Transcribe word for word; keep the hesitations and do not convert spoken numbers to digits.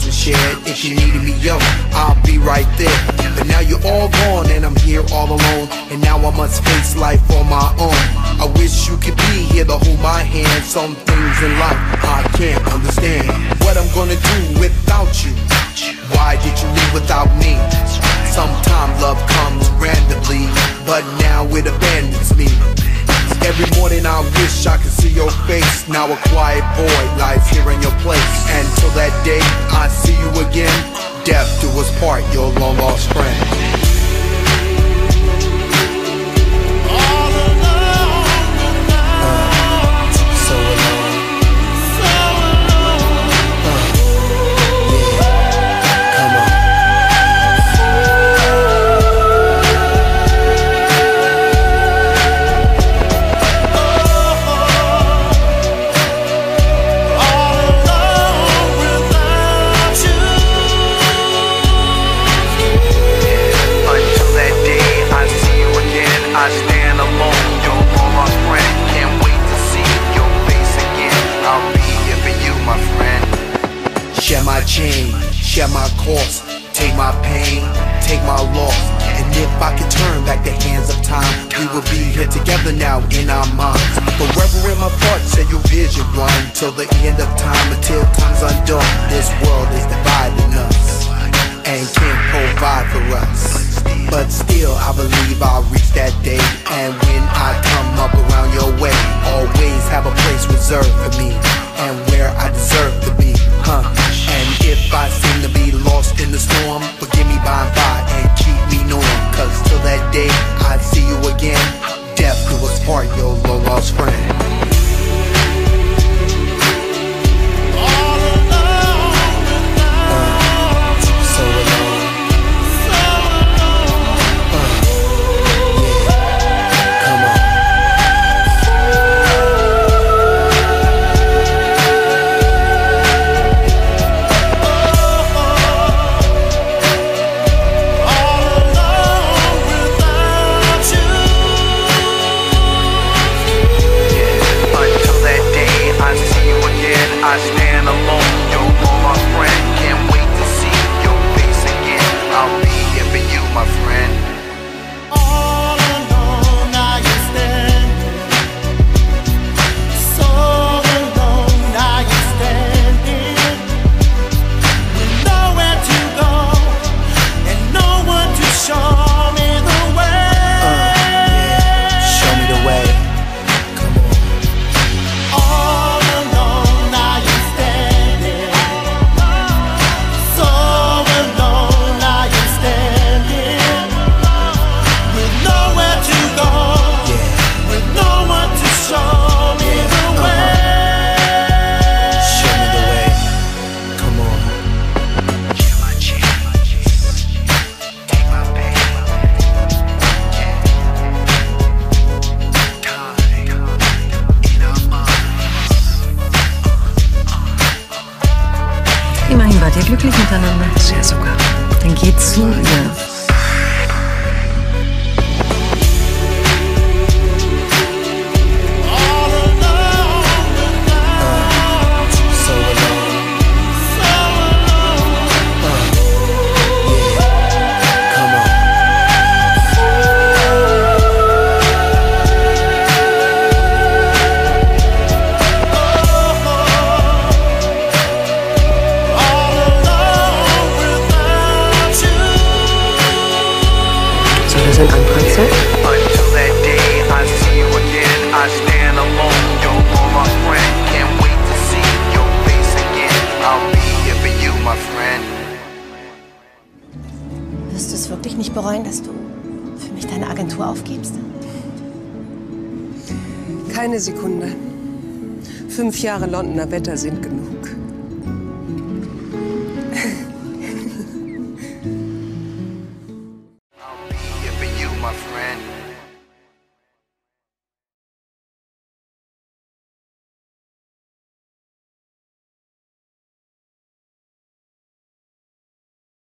and shared. If you needed me, yo, I'll be right there. But now you're all gone and I'm here all alone, and now I must face life on my own. I wish you could be here to hold my hand. Some things in life I can't understand. What I'm gonna do without you? Why did you leave without me? Sometimes love comes randomly, but now it abandons me. Every morning I wish I could see your face. Now a quiet boy lies here in your place. And till that day I see you again, death do us part, your long lost friend. Share my chain, share my course, take my pain, take my loss. And if I could turn back the hands of time, we would be here together now in our minds. Forever in my thoughts, say your vision run till the end of time, until time's undone. This world is dividing us and can't provide for us, but still I believe I'll reach that day. And when I come up around your way, always have a place reserved for me, and where I deserve to be, huh? And if I seem to be lost in the storm, forgive me by and by and keep me knowing, cause till that day I see you again, death do us part, your long lost friend. Immerhin wart ihr glücklich miteinander. Sehr sogar. Dann geht zu ihr. Ein Anpreis? Wirst du es wirklich nicht bereuen, dass du für mich deine Agentur aufgibst? Keine Sekunde. Fünf Jahre Londoner Wetter sind genug.